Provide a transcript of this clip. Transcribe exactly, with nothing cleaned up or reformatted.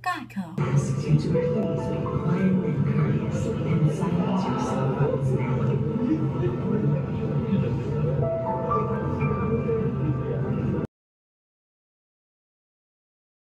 Geico. Ask you to please be quiet and courteous and silence yourself.